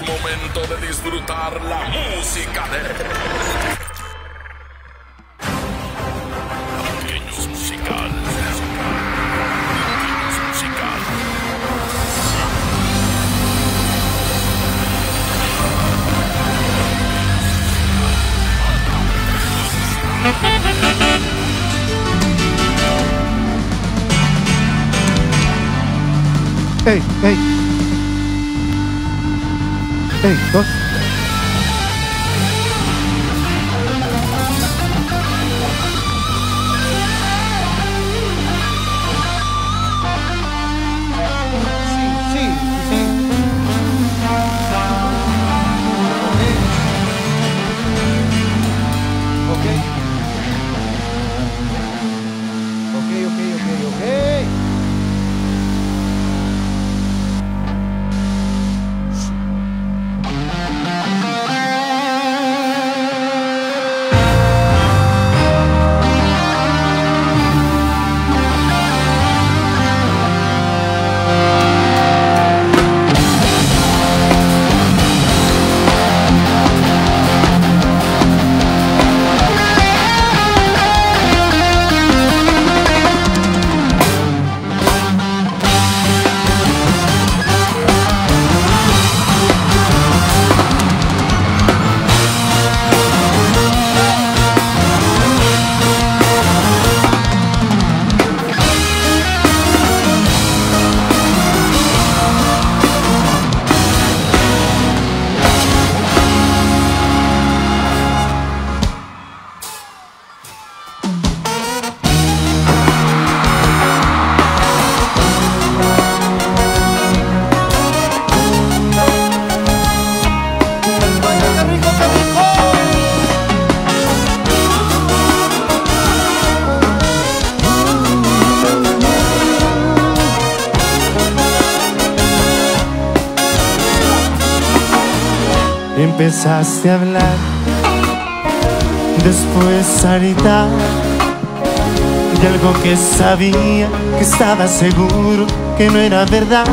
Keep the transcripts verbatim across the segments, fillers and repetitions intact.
momento de disfrutar la música de Pequeños Musical. Pequeños Musical. Hey, hey. Hey, dos. Sí, sí, sí. Ok. Ok, ok, ok, ok. Empezaste a hablar, después a gritar de algo que sabía, que estaba seguro que no era verdad.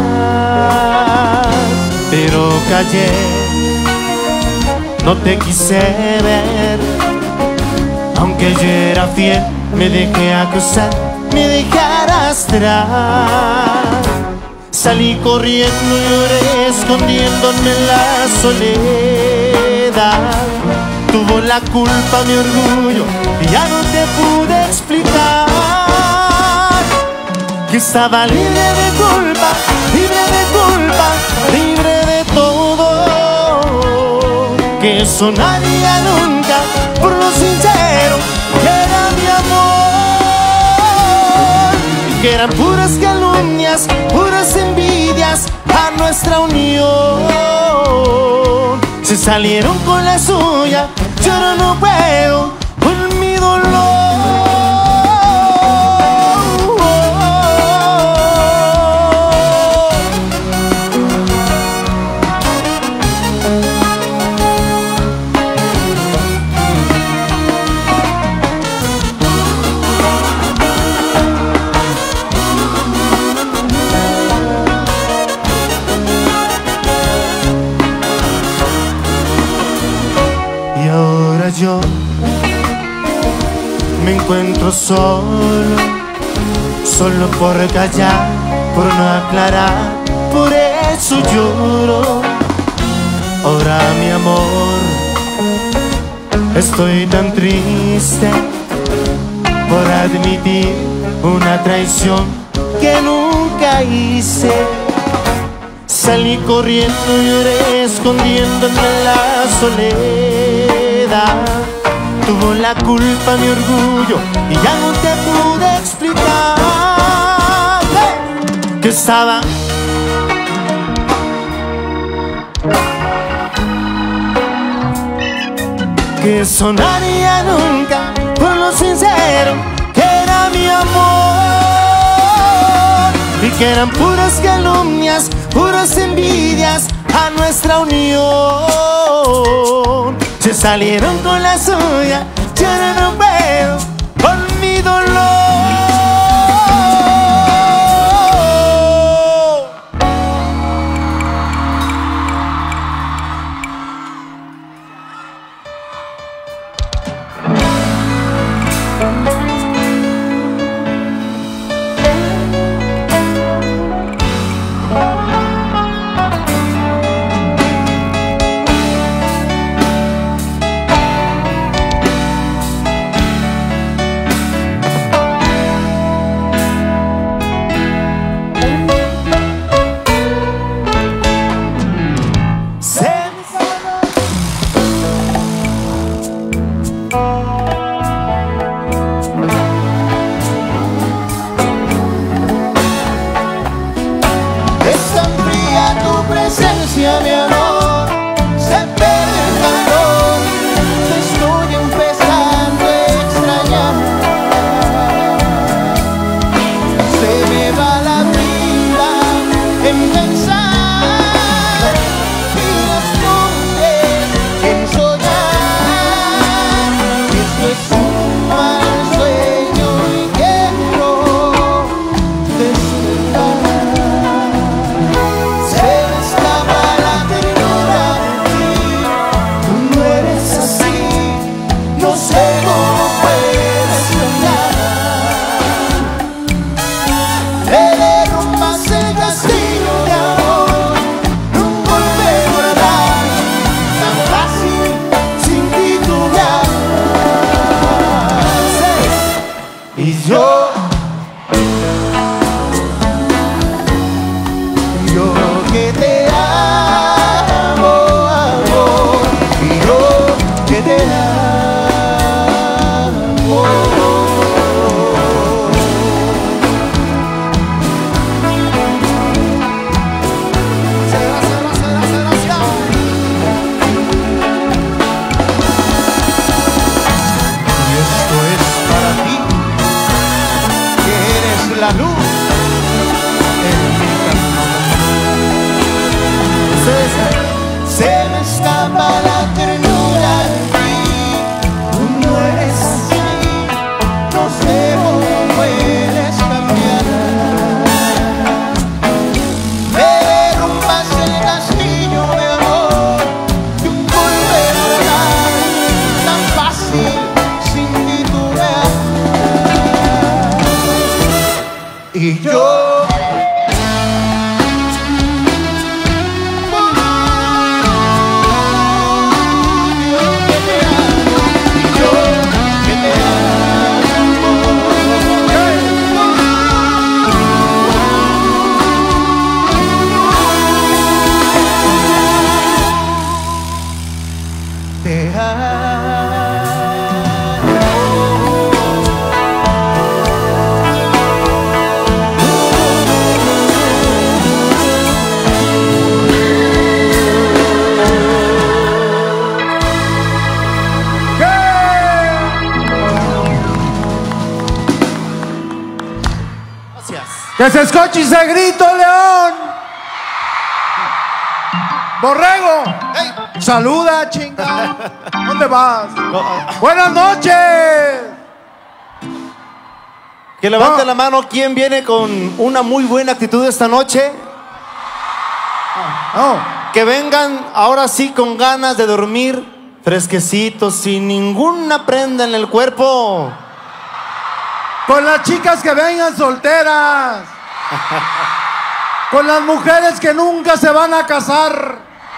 Pero callé, no te quise ver, aunque yo era fiel, me dejé acosar, me dejé arrastrar. Salí corriendo y lloré, escondiéndome en la soledad. Tuvo la culpa mi orgullo y ya no te pude explicar que estaba libre de culpa, libre de culpa, libre de todo. Que eso no haría nunca, por lo sincero que era mi amor. Y que eran puras calumnias, puras envidias a nuestra unión. Se salieron con la suya, yo no, no puedo con mi dolor. Y ahora yo me encuentro solo, solo por callar, por no aclarar, por eso lloro. Ahora mi amor, estoy tan triste por admitir una traición que nunca hice. Salí corriendo y lloré, escondiéndome en la soledad. Tuvo la culpa mi orgullo y ya no te pude explicar que estaba que eso no haría nunca, por lo sincero que era mi amor. Y que eran puras calumnias, puras envidias a nuestra unión. Se salieron con la suya, yo no, no puedo con mi dolor. Y yo, yo que te amo, amor, y yo que te amo. La luz en mi camino. Se, se me escapa la ternura de ti. Tú no eres así. No sé cómo puedes cambiar. Me derrumbas el castillo de amor de un golpe mortal, tan fácil sin titubear. Y yo, te Que se escuche ese grito, León. Borrego. Hey. Saluda, chinga. ¿Dónde vas? Buenas noches. Que levante No. la mano quien viene con una muy buena actitud esta noche. No. Que vengan ahora sí con ganas de dormir fresquecitos, sin ninguna prenda en el cuerpo. Con las chicas que vengan solteras. Con las mujeres que nunca se van a casar.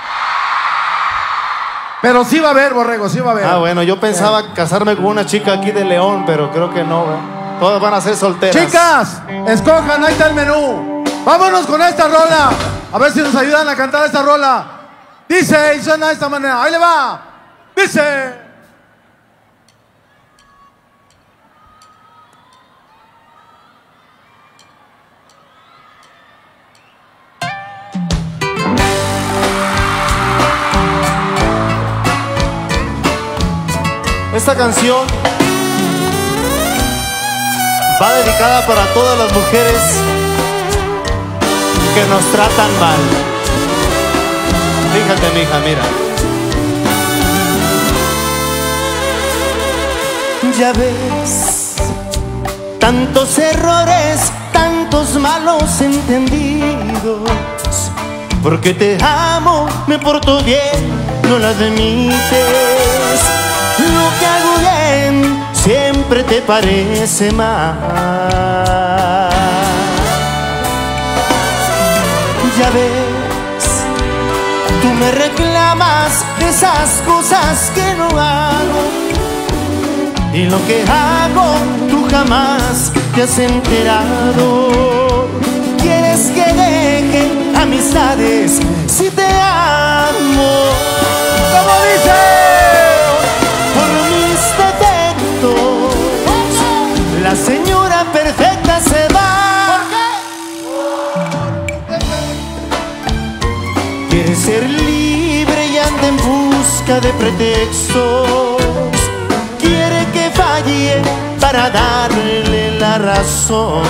Pero sí va a haber, Borrego, sí va a haber. Ah, bueno, yo pensaba casarme con una chica aquí de León, pero creo que no, ¿verdad? Todas van a ser solteras. Chicas, escojan, ahí está el menú. Vámonos con esta rola. A ver si nos ayudan a cantar esta rola. Dice y suena de esta manera. Ahí le va. Dice. Esta canción va dedicada para todas las mujeres que nos tratan mal. Fíjate, mija, mira. Ya ves, tantos errores, tantos malos entendidos. Porque te amo, me porto bien, no lo admites. Lo que hago bien siempre te parece mal. Ya ves, tú me reclamas esas cosas que no hago. Y lo que hago tú jamás te has enterado. Quieres que deje amistades si te amo. ¿Cómo dice? La señora perfecta se va. ¿Por qué? Quiere ser libre y anda en busca de pretextos. Quiere que falle para darle la razón.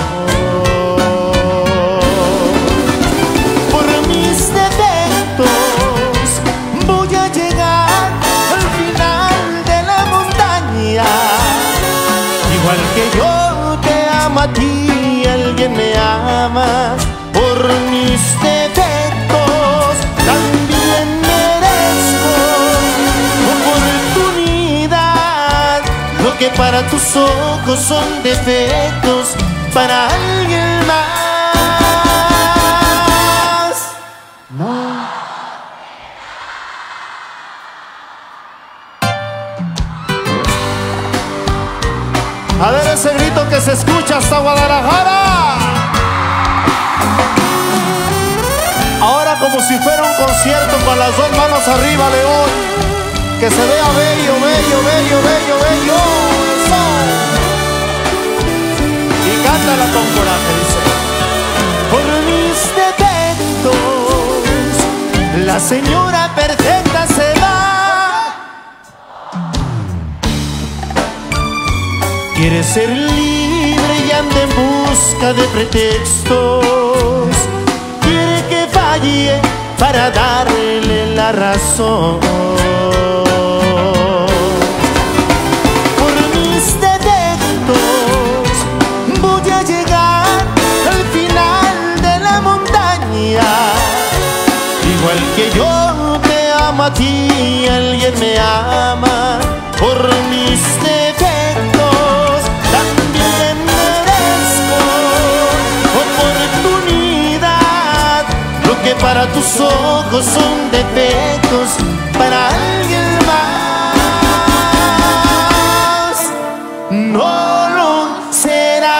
Por mis defectos voy a llegar al final de la montaña. Igual que yo te amo a ti, alguien me ama. Por mis defectos también merezco oportunidad. Lo que para tus ojos son defectos, para alguien más no. A ver ese grito que se escucha hasta Guadalajara. Ahora como si fuera un concierto con las dos manos arriba, León. Que se vea bello, bello, bello, bello, bello. Eso. Y cántala con coraje, dice. Por mis defectos, la señora perfecta se va. Quiere ser libre y anda en busca de pretextos. Quiere que falle para darle la razón. Por mis defectos voy a llegar al final de la montaña. Igual que yo te amo a ti, alguien me ama. Por mis defectos también merezco oportunidad. Lo que para tus ojos son defectos, para alguien más no lo será.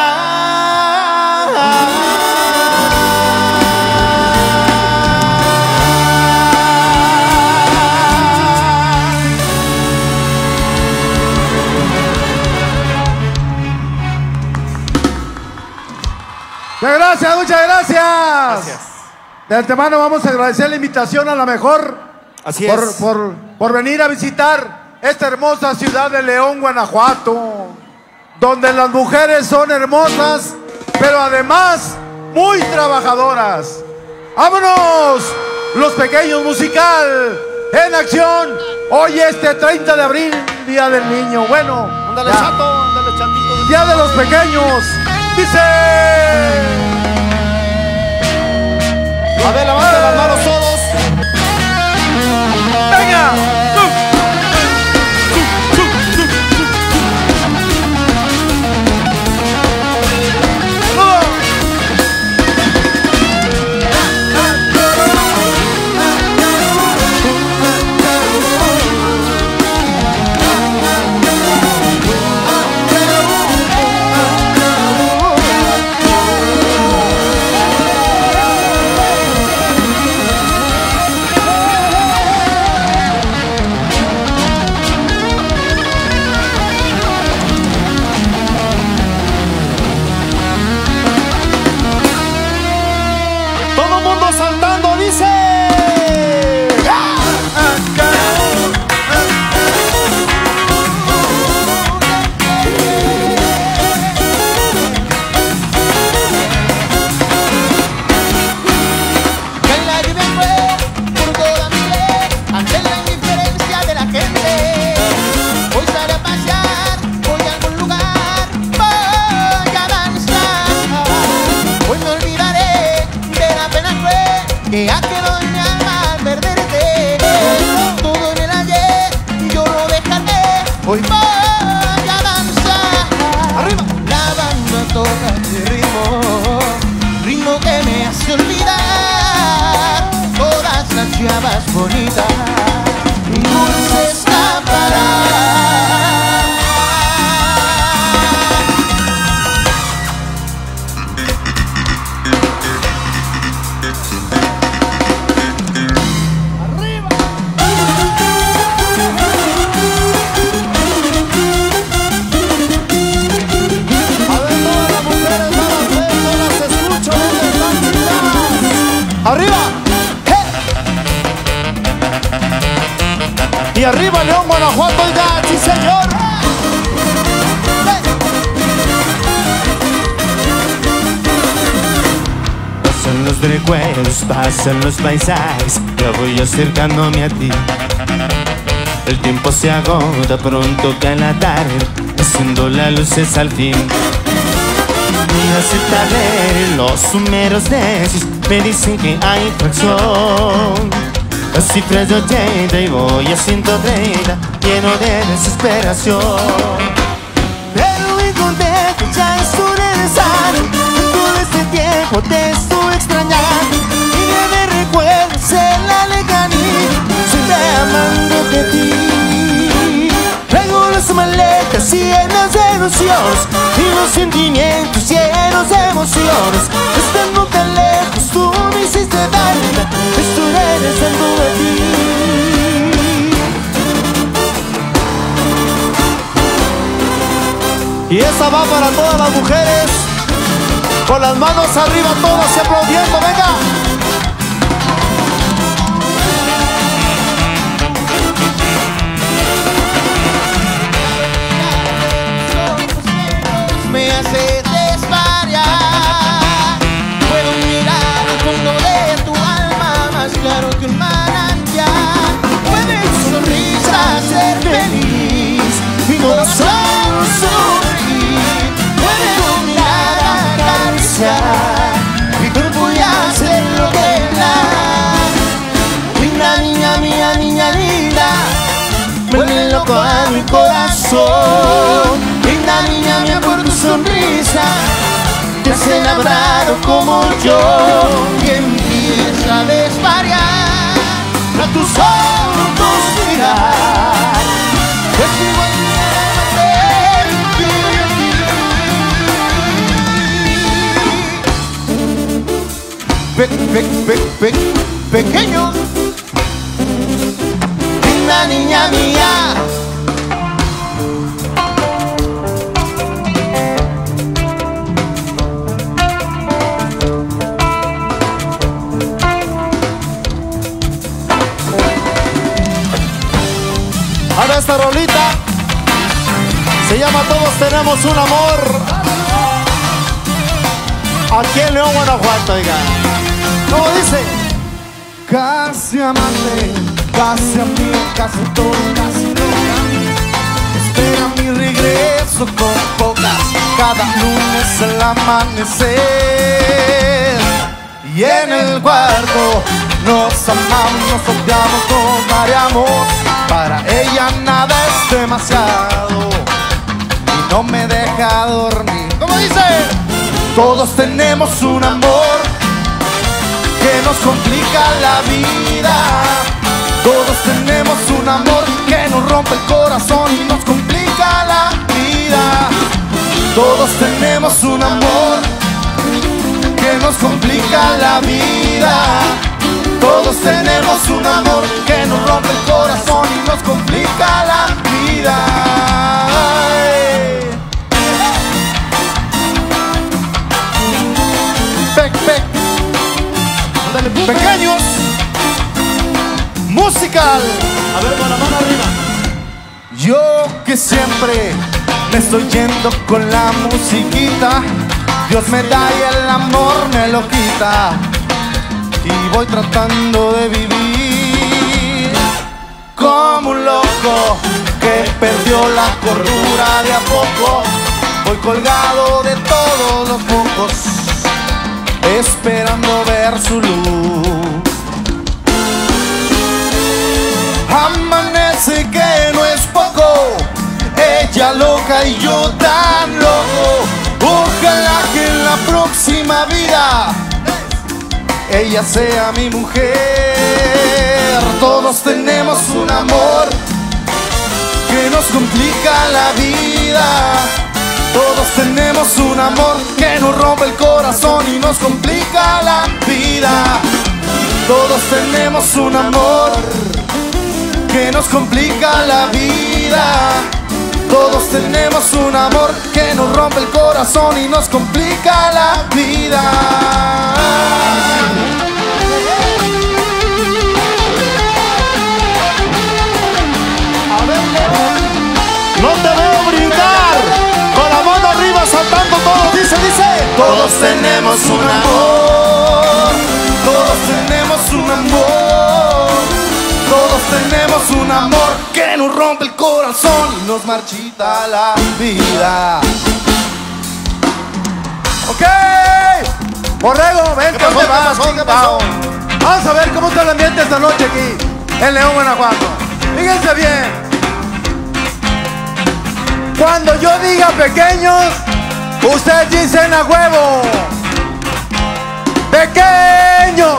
Muchas gracias, muchas gracias. Gracias. De antemano vamos a agradecer la invitación a la mejor. Así por, es. Por, por venir a visitar esta hermosa ciudad de León, Guanajuato, donde las mujeres son hermosas, pero además muy trabajadoras. ¡Vámonos! Los Pequeños Musical en acción. Hoy este treinta de abril, Día del Niño. Bueno, Ándale, ya. chato, ándale, chatito. Día de los Pequeños. Dice. A ver, levanten las manos todos. ¡Venga! que ha quedado en mi alma al perderte. Todo en el ayer yo lo dejaré. Hoy voy a danzar. Arriba. La banda toca este ritmo, ritmo que me hace olvidar todas las chavas bonitas y dulces campanas. ¡Arriba! ¡Hey! Y arriba León, Guanajuato, oiga, sí señor. ¡Hey! Pasan los recuerdos, pasan los paisajes, ya voy acercándome a ti. El tiempo se agota, pronto cae la tarde, haciendo las luces al fin. Me hace ver los números necios, me dicen que hay fracción. Las cifras de ochenta y voy a ciento treinta, lleno de desesperación. Pero encontré que ya es tu necesario, todo este tiempo te estuve extrañando. Y ya me recuerdas en la lejanía, siempre amándote a ti. Traigo las maletas llenas de ilusiones y los sentimientos llenos de emociones. Estando tan lejos tú me hiciste daño, estoy regresando de ti. Y esa va para todas las mujeres, con las manos arriba todas y aplaudiendo, venga. Me hace desvariar. Puedo mirar al fondo de tu alma más claro que un manantial. Puede tu sonrisa ser feliz, mi corazón sonreír. Puede tu mirada acariciar mi cuerpo y hacer lo que da. Linda niña mía, niña linda, vuelve loco a mi corazón. Linda niña mía, por tu sonrisa te has enamorado como yo. Y empieza a desvariar a tus ojos mirar. Es igual Pe, pe, pe, pe, pequeño. Linda niña mía, ahora esta rolita se llama Todos tenemos un amor. Aquí en León, Guanajuato, oiga. ¿Cómo dice? Casi amante, casi amigo, casi todo, casi loca. Espera mi regreso con pocas, cada lunes al amanecer. Y en el cuarto nos amamos, nos odiamos, nos mareamos. Para ella nada es demasiado y no me deja dormir. ¿Cómo dice? Todos tenemos un amor que nos complica la vida. Todos tenemos un amor que nos rompe el corazón y nos complica la vida. Todos tenemos un amor que nos complica la vida. Todos tenemos un amor que nos rompe el corazón y nos complica la vida. Pe, pe. Pequeños, musical. A ver, con la mano arriba. Yo que siempre me estoy yendo con la musiquita, Dios me da y el amor me lo quita. Y voy tratando de vivir como un loco que perdió la cordura de a poco. Voy colgado de todos los focos, esperando ver su luz. Amanece que no es poco, ella loca y yo tan loco. Ojalá que en la próxima vida ella sea mi mujer. Todos tenemos un amor que nos complica la vida. Todos tenemos un amor que nos rompe el corazón y nos complica la vida. Todos tenemos un amor que nos complica la vida. Todos tenemos un amor que nos rompe el corazón y nos complica la vida. No te veo brincar, con la mano arriba saltando todo, dice, dice. Todos tenemos un amor, todos tenemos un amor, todos tenemos un amor que nos rompe el corazón y nos marchita la vida. Ok, Borrego, ven, ¿Qué pasó? ¿Qué pasó? ¿Qué pasó? Vamos a ver cómo está el ambiente esta noche aquí en León, Guanajuato. Fíjense bien. Cuando yo diga pequeños, ustedes dicen a huevo. Pequeños.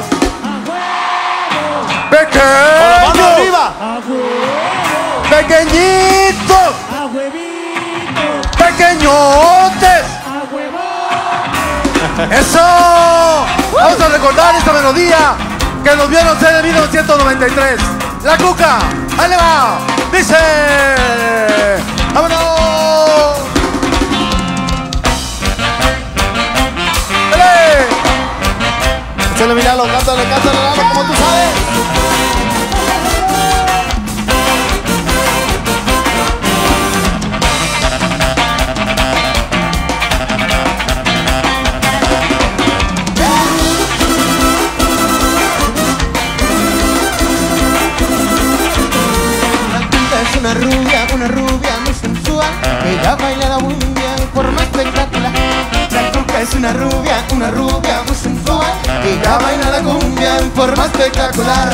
Pequeños. Con la mano arriba. Pequeñitos. Pequeñitos. ¡Eso! Vamos a recordar esta melodía que nos vieron en mil novecientos noventa y tres. La Cuca, ahí le va. Dice, ¡vámonos! ¡Dale! Échale, Milalo, cántale, cántale, Lalo, como tú sabes. Una rubia, una rubia muy sensual. Ella baila la cumbia en forma espectacular. La Cuca es una rubia, una rubia muy sensual. Ella baila la cumbia en forma espectacular.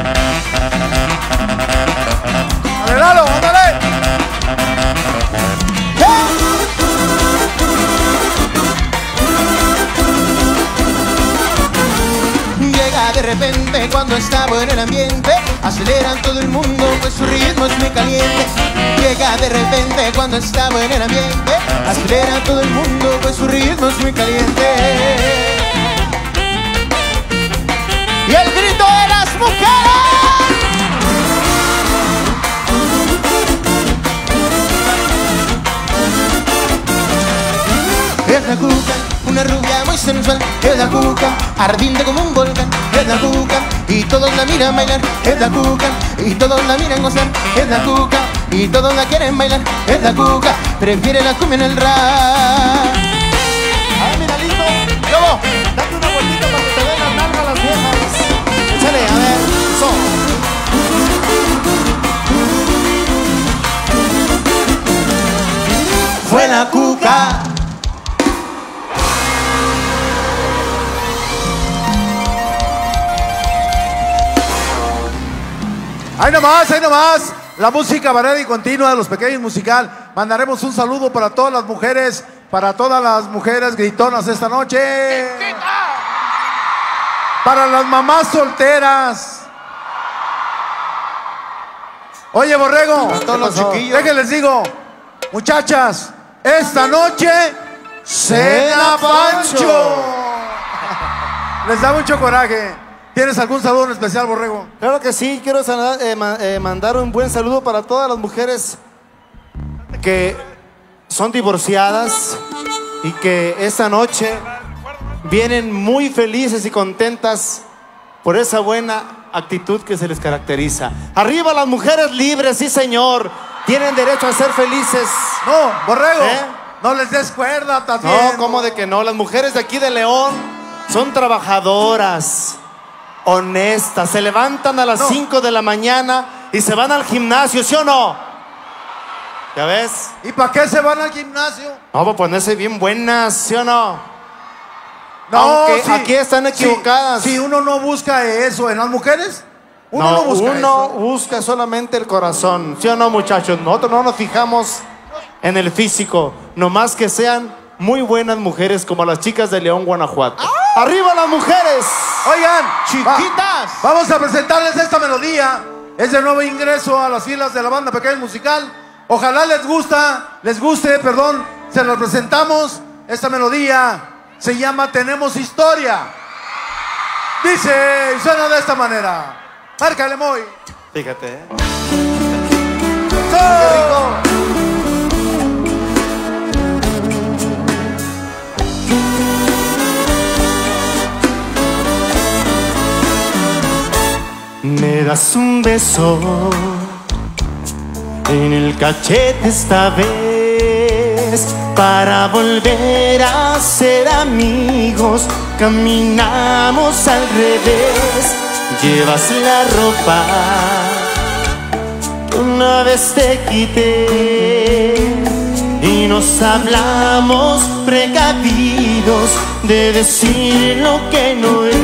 ¡Dale, Lalo, ándale! Llega de repente cuando está bueno el ambiente. Aceleran todo el mundo, pues su ritmo es muy caliente. Llega de repente cuando está bueno el ambiente. Acelera todo el mundo, pues su ritmo es muy caliente. Y el grito de las mujeres. Es la Cuca, una rubia muy sensual. Es la Cuca, ardiente como un volcán. Es la Cuca, y todos la miran bailar. Es la Cuca, y todos la miran gozar. Es la Cuca, y todos la quieren bailar. Es la Cuca, prefiere la cumbia en el rap. Ay, mira, lindo. Lobo, date una vueltita para que te den las nalgas las viejas. Échale, a ver, eso. Fue la Cuca. Ahí nomás, ahí nomás. La música variada y continua de Los Pequeños Musical. Mandaremos un saludo para todas las mujeres, para todas las mujeres gritonas esta noche. Para las mamás solteras. Oye, Borrego, A todos los chiquillos. déjenles digo, muchachas, esta noche cena Pancho. Les da mucho coraje. ¿Tienes algún saludo en especial, Borrego? Claro que sí, quiero saludar, eh, ma- eh, mandar un buen saludo para todas las mujeres que son divorciadas y que esta noche vienen muy felices y contentas por esa buena actitud que se les caracteriza. ¡Arriba las mujeres libres, sí señor! Tienen derecho a ser felices. No, Borrego, ¿Eh? no les des cuerda también. No, ¿cómo de que no? Las mujeres de aquí de León son trabajadoras, honestas, se levantan a las No. cinco de la mañana y se van al gimnasio, ¿sí o no? ¿Ya ves? ¿Y para qué se van al gimnasio? No, para ponerse bien buenas, ¿sí o no? No, Aunque sí, aquí están sí, equivocadas. Si uno no busca eso en las mujeres, uno no, No, busca uno eso. busca solamente el corazón, ¿sí o no, muchachos? Nosotros no nos fijamos en el físico, nomás que sean muy buenas mujeres como las chicas de León, Guanajuato. ¡Arriba las mujeres! Oigan, Chiquitas. va- vamos a presentarles esta melodía. Es de nuevo ingreso a las filas de la banda Pequeño Musical. Ojalá les gusta, les guste, perdón, se los presentamos. Esta melodía se llama Tenemos Historia. Dice y suena de esta manera. Márcale, Moy. Fíjate, ¿eh? Me das un beso en el cachete esta vez para volver a ser amigos. Caminamos al revés, llevas la ropa que una vez te quité y nos hablamos precavidos de decir lo que no es.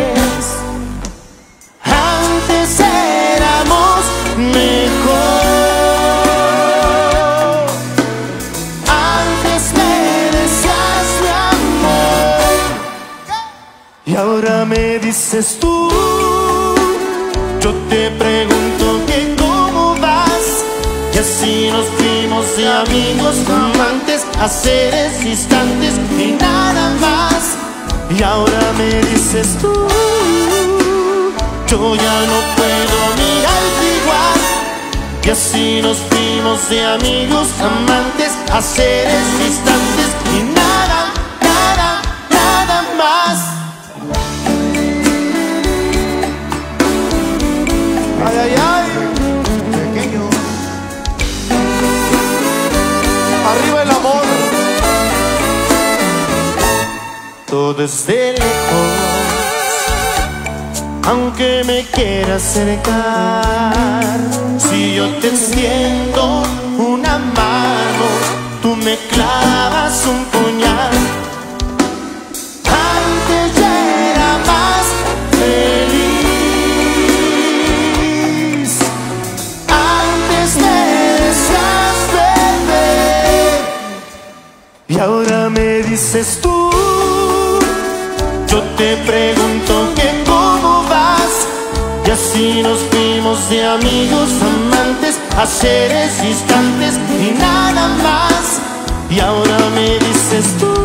Antes éramos mejor, antes me decías mi amor y ahora me dices tú. Yo te pregunto que cómo vas y así nos fuimos de amigos, amantes, a seres distantes y nada más. Y ahora me dices tú, yo ya no puedo mirarte igual. Y así nos fuimos de amigos, amantes, a seres distantes y nada, nada, nada más. Ay, ay, ay, pequeño. Arriba el amor. Todo es de lejos, aunque me quiera acercar. Si yo te extiendo una mano, tú me clavas un puñal. Antes ya era más feliz, antes me decías bebé, y ahora me dices tú. Yo te pregunto que cómo vas, y así nos fuimos de amigos, amantes, a seres distantes y nada más. Y ahora me dices tú,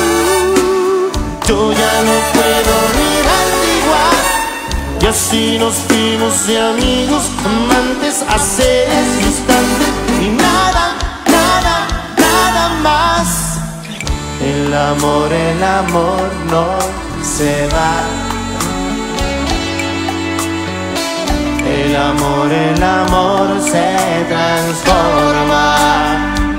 yo ya no puedo mirarte igual. Y así nos fuimos de amigos, amantes, a seres distantes y nada, nada, nada más. El amor, el amor no se va. El amor, el amor se transforma.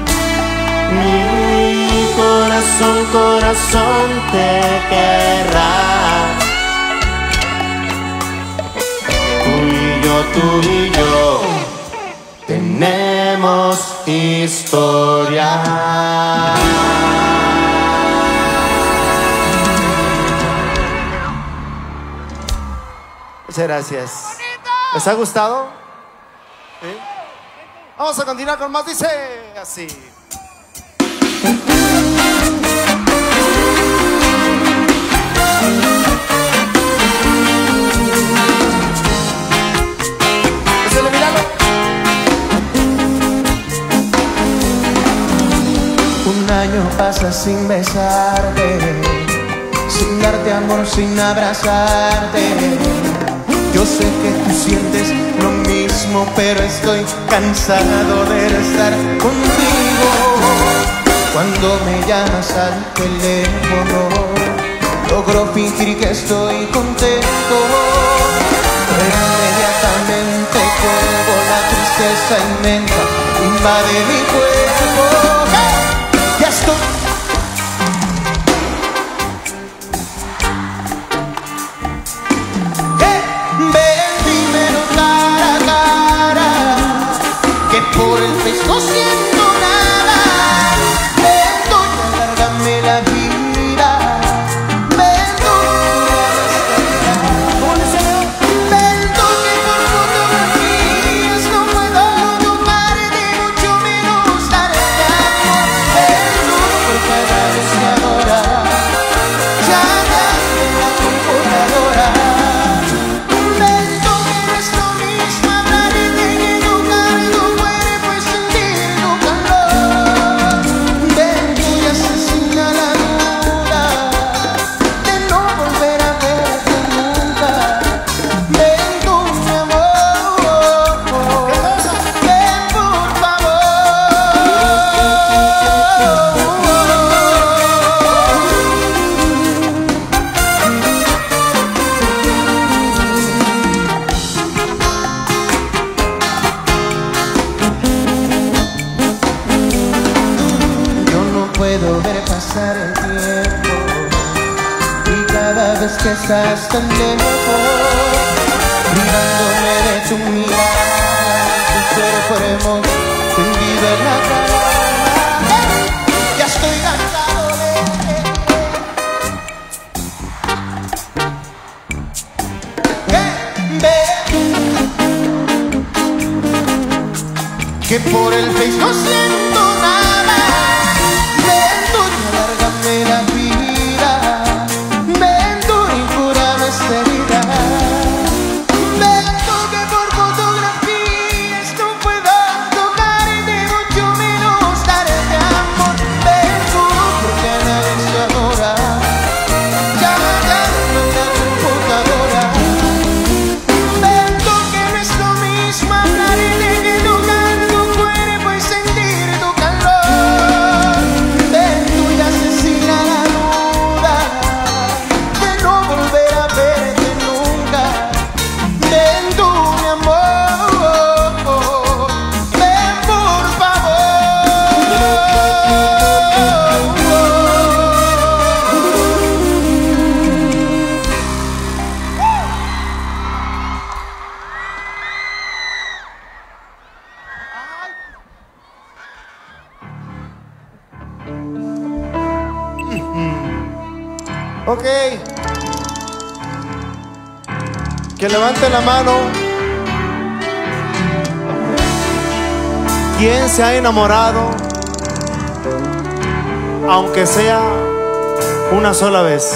Mi corazón, corazón te querrá. Tú y yo, tú y yo tenemos historia. Muchas gracias. ¿Les ha gustado? ¿Sí? Vamos a continuar con más. Dice así. Pásale, míralo. Un año pasa sin besarte, sin darte amor, sin abrazarte. Yo sé que tú sientes lo mismo, pero estoy cansado de estar contigo. Cuando me llamas al teléfono, logro fingir que estoy contento, pero inmediatamente cuelgo, la tristeza inmensa invade mi cuerpo. ¡Hey! Ya estoy. Por el pez no siento nada. Ven tú y alárgame la vida. Ven tú Ven tú que por fotografías no puedo tomarte, mucho menos darte amor. Ven tú por cada deseadora, llame la computadora. Ven tú que no es lo mismo hablarte que tocar tu cuerpo y sentir tu calor. Ven tú y asesina la duda de no volver a verte nunca. Ven tú, mi amor, ven por favor. Yo no puedo ver pasar el tiempo, y cada vez que estás tan lejos, privándome de tu mirada, tu cuerpo hermoso tendido en la cama. Ya estoy cansado de ven, que por el Face no siento nada. Ven tú y alárgame la vida. Ven tú y cúrame esta herida. Ven tú que por fotografías no puedo tocarte, mucho menos darte amor. Ven tú porque nadie se adora. Llama Ok. Que levante la mano. ¿Quién se ha enamorado? Aunque sea una sola vez.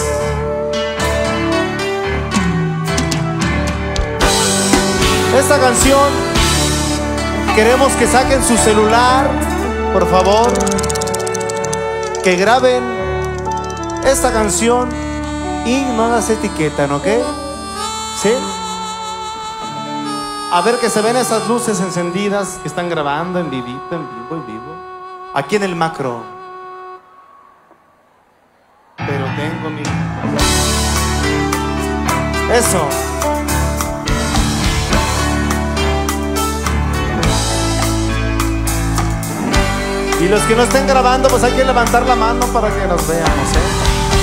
Esta canción queremos que saquen su celular, por favor, que graben esta canción y no las etiquetan, ¿ok? ¿Sí? A ver que se ven esas luces encendidas que están grabando en vivito, en vivo, en vivo. Aquí en el macro. Pero tengo mi... Eso. Y los que no estén grabando, pues hay que levantar la mano para que nos veamos, ¿eh?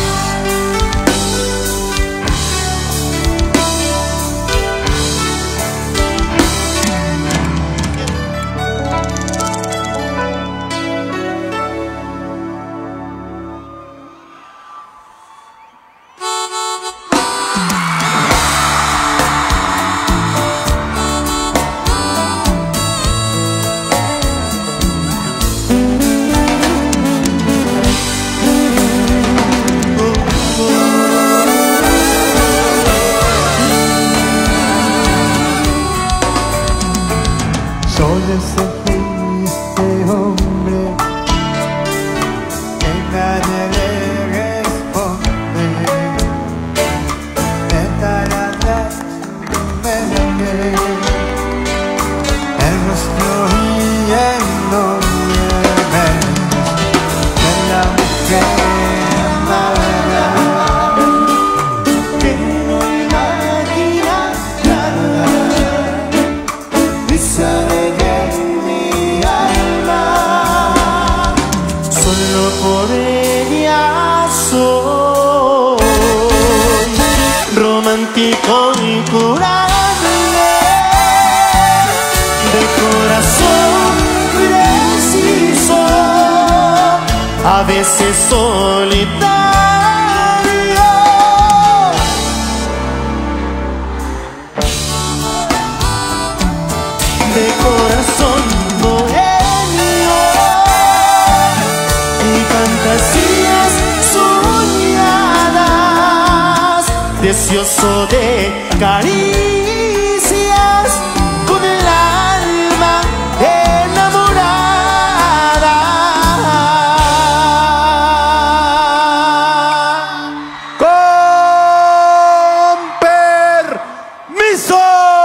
Soy ese triste hombre que nadie le responde. De tal atrás me dejé el rostro y el nombre de la mujer amada que no imagina nada y sabe por ella soy romántico y curable, de corazón preciso, a veces solitario, de corazón bohemio y fantasías soñadas, deseoso de caricias, con el alma enamorada. Con permiso.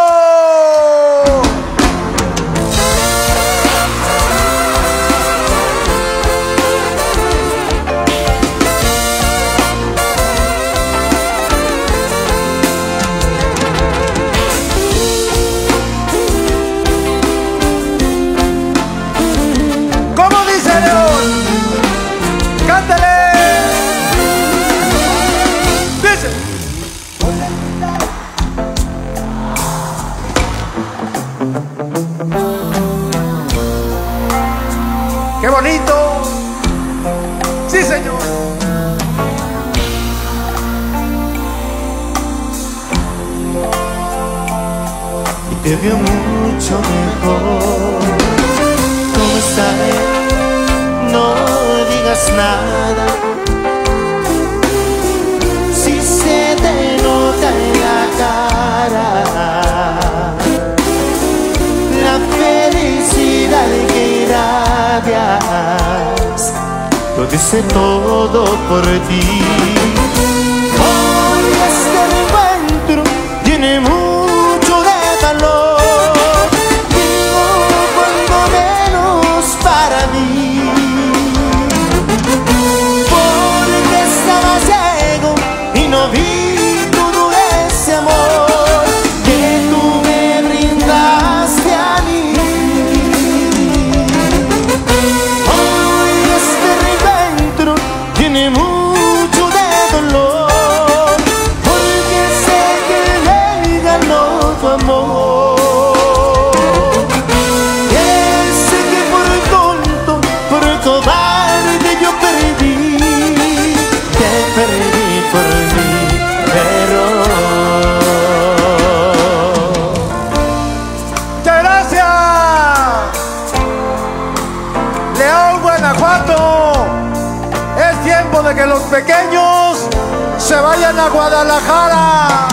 ¿Cómo dice León? ¡Cántale! Dice. ¡Qué bonito! ¡Sí, señor! Y te veo mucho mejor. ¿Cómo estás? No digas nada. Si se te nota en la cara la felicidad que irradias, lo dice todo por ti. Hoy este encuentro tiene mucho de valor, digo cuando menos para mí, porque estaba ciego y no vi todo ese amor que tú me brindaste a mí. Hoy este reencuentro tiene mucho de dolor, porque sé que me ganó tu amor. Y sé que por tonto, por cobarde yo perdí, te perdí por se vayan a Guadalajara.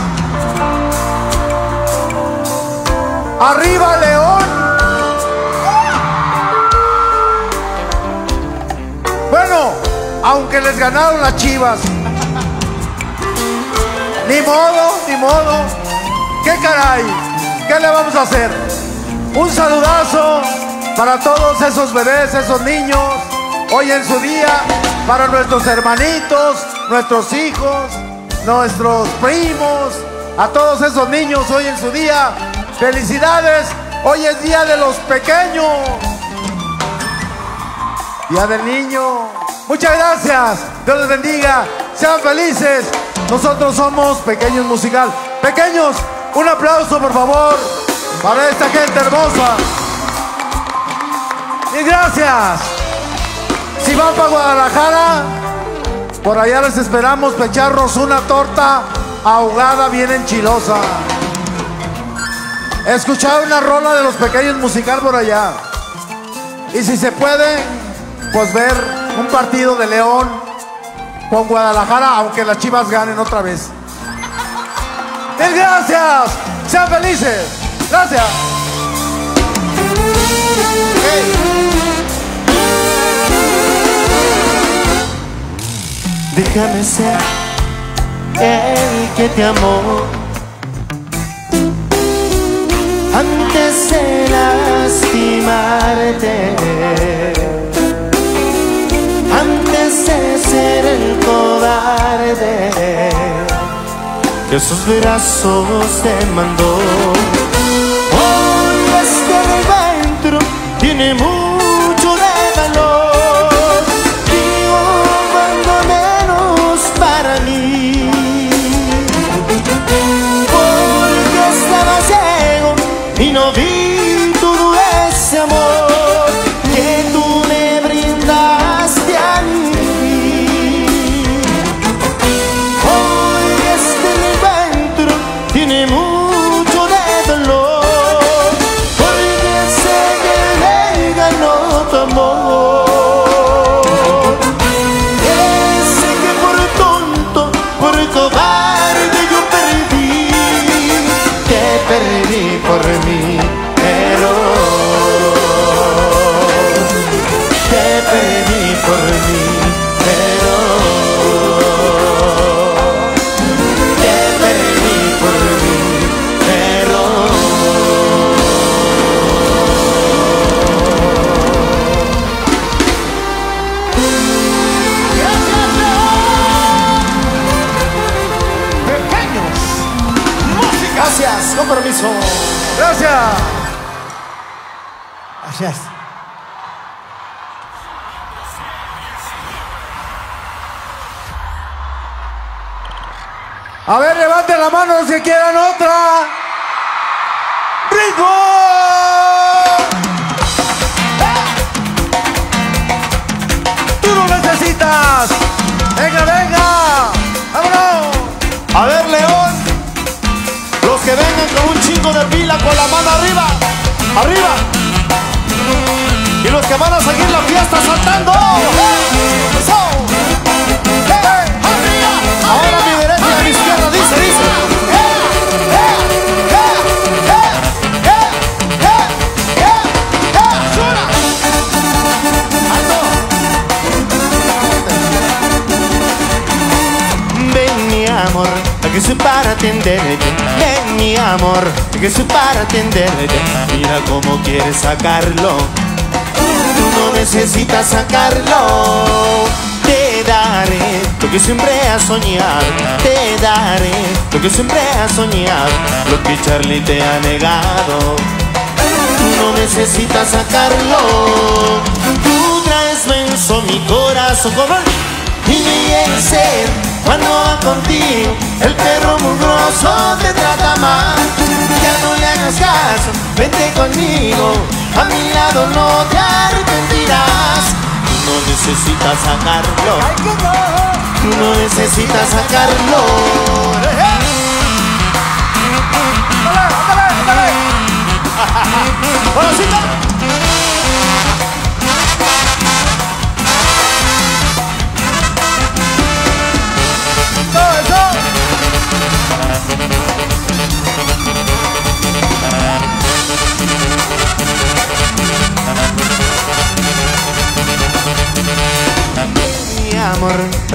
¡Arriba León! Bueno, aunque les ganaron las Chivas, ni modo, ni modo. ¿Qué caray? ¿Qué le vamos a hacer? Un saludazo para todos esos bebés, esos niños, hoy en su día, para nuestros hermanitos, nuestros hijos, nuestros primos, a todos esos niños hoy en su día. ¡Felicidades! Hoy es Día de los Pequeños. Día del Niño. Muchas gracias. Dios les bendiga. Sean felices. Nosotros somos Pequeños Musical. Pequeños, un aplauso por favor para esta gente hermosa. Y gracias. Si van para Guadalajara, por allá les esperamos para echarnos una torta ahogada bien enchilosa. Escuchar una rola de los Pequeños Musical por allá. Y si se puede, pues ver un partido de León con Guadalajara, aunque las Chivas ganen otra vez. ¡Mil gracias! ¡Sean felices! ¡Gracias! Hey. Déjame ser el que te amó antes de lastimarte, antes de ser el cobarde que sus brazos te mandó. Hoy este encuentro tiene mucho de valor, digo cuando menos para mí, porque estaba ciego y no vi todo ese amor que tú me brindaste a mí. Hoy este encuentro tiene mucho de dolor, porque sé que me ganó tu amor. Sé que por tonto, por cobarde yo perdí, te perdí por mí. Gracias, con permiso. Gracias. Gracias. A ver, levanten la mano los que quieran otra. ¡Ritmo! ¡Tú lo necesitas! ¡Venga, venga! ¡Vámonos! A ver, León, los que vengan con un chingo de pila con la mano arriba, arriba. Y los que van a seguir la fiesta saltando. ¡Eso! Ahora a mi derecha y a mi izquierda dice, dice. Ven mi amor, que soy para atenderte. Ven mi amor, que soy para atenderte. Mira cómo quieres sacarlo, tú no necesitas sacarlo. Te daré lo que siempre has soñado, te daré lo que siempre has soñado, lo que Charlie te ha negado. Tú no necesitas sacarlo, tú traes menso mi corazón como y mi ser. Cuando va contigo, el perro mugroso te trata mal. Ya no le hagas caso, vente conmigo, a mi lado no te arrepentirás. Tú no necesitas sacarlo, tú no necesitas sacarlo. ¡Bolosita! ¡Todo eso!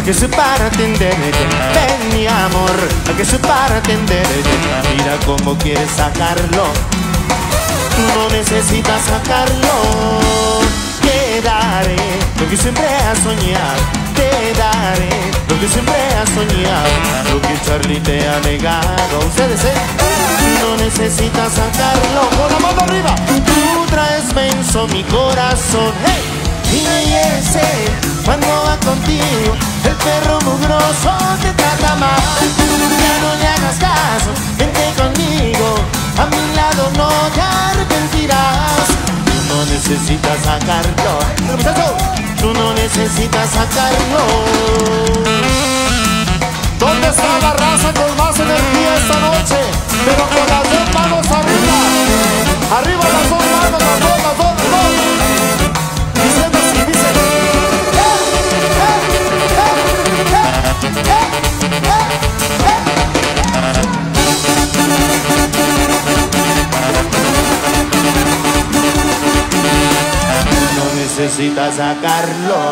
que soy para atenderte. Ven mi amor, que soy para atenderte. Mira cómo quieres sacarlo, tú no necesitas sacarlo. Te daré lo que siempre has soñado, te daré lo que siempre has soñado, lo que Charlie te ha negado. Ustedes, ¿eh? Tú no necesitas sacarlo. Con la mano arriba. Tú traes menso mi corazón, hey. Y me ese cuando va contigo, el perro mugroso te trata mal. Ya no le hagas caso, vente conmigo, a mi lado no te arrepentirás. Tú no necesitas sacarlo, muchacho, tú no necesitas sacarlo. ¿Dónde está la raza con más energía esta noche? Pero con las dos manos arriba, arriba las dos manos, las dos, las dos, las dos. Diciendo así, dice. No necesitas sacarlo.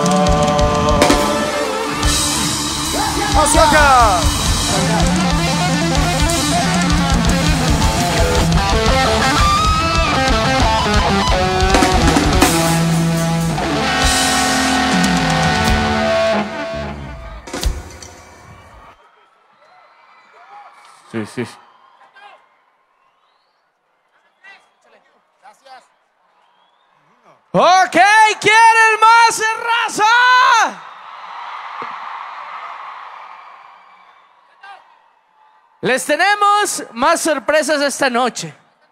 ¡Hacia acá! Sí, sí. Ok, ¿quieren más, raza? Les tenemos más sorpresas esta noche.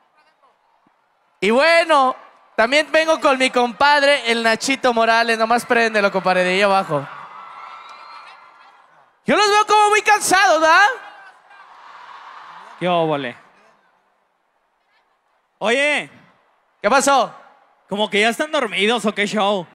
Y bueno, también vengo con mi compadre, el Nachito Morales. Nomás préndelo, compadre, de ahí abajo. Yo los veo como muy cansados, ¿verdad? ¿Qué óvole? Oye, ¿Qué pasó? como que ya están dormidos o qué show.